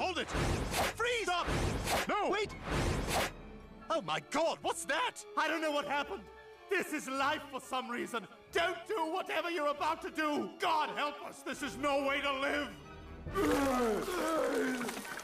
Hold it! Freeze! Stop! No! Wait! Oh my God, what's that? I don't know what happened. This is life for some reason. Don't do whatever you're about to do. God help us, this is no way to live.